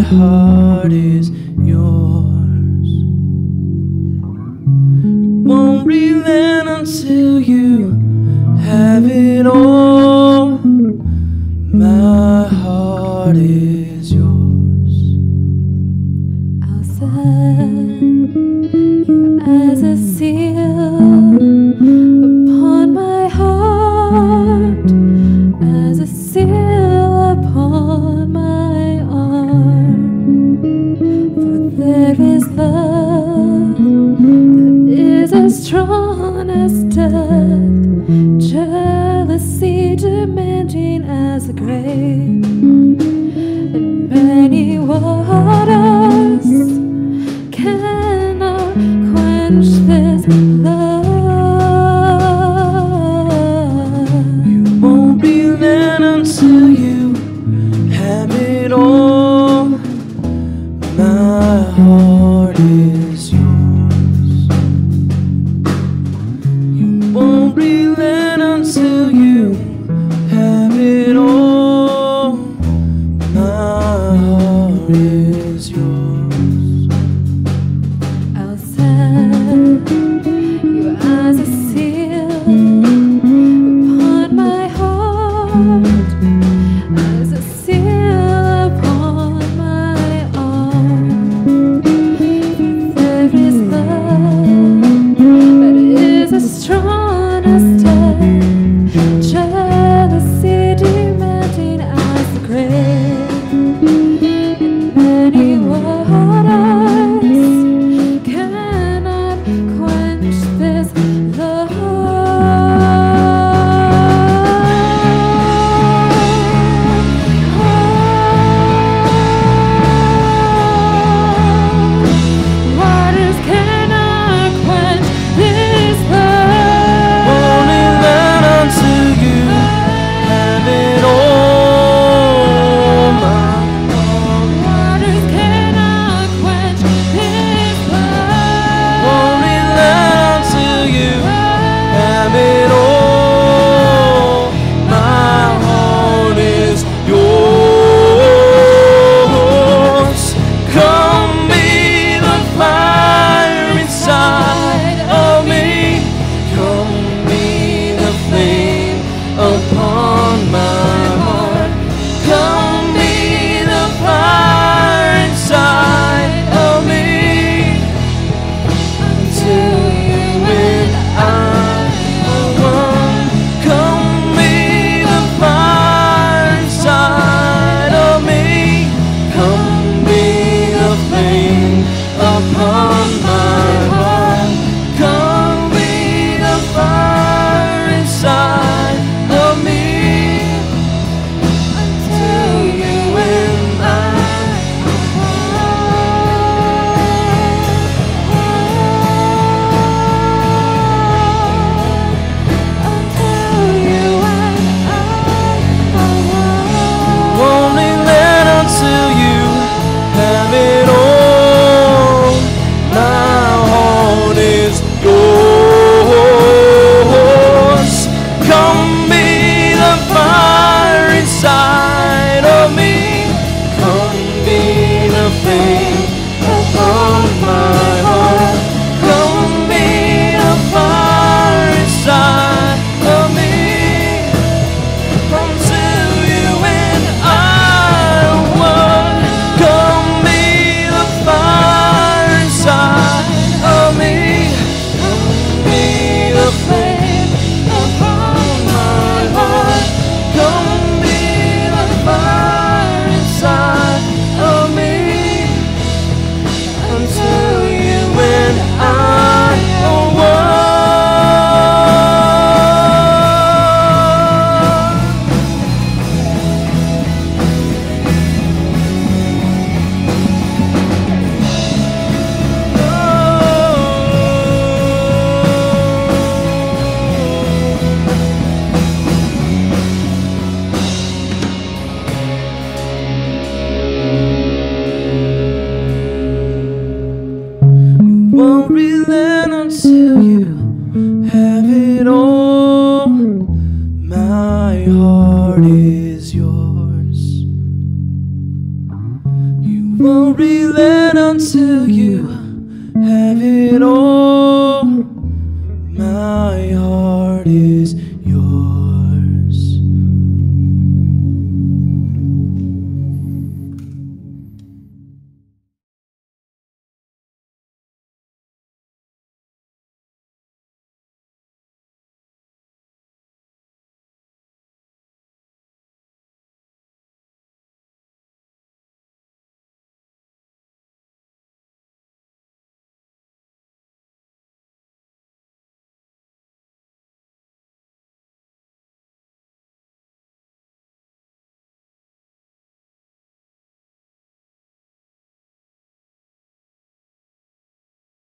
heart is yours. You won't relent until you have it all. My heart is yours. Outside, you're as a seal upon my heart, as a seal upon my arm. For there is love that is as strong as death, jealousy demanding as the grave, and many waters cannot quench this love. You won't relent until you have it all. My heart is yours. You won't relent until you have it all. won't relent until you have it all. My heart is